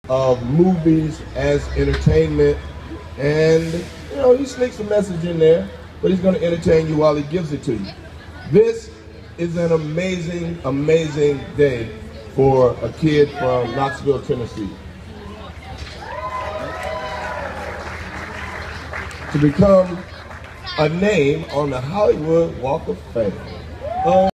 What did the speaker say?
of movies as entertainment, and you know, he sneaks a message in there, but he's going to entertain you while he gives it to you. This is an amazing, amazing day for a kid from Knoxville, Tennessee. To become a name on the Hollywood Walk of Fame.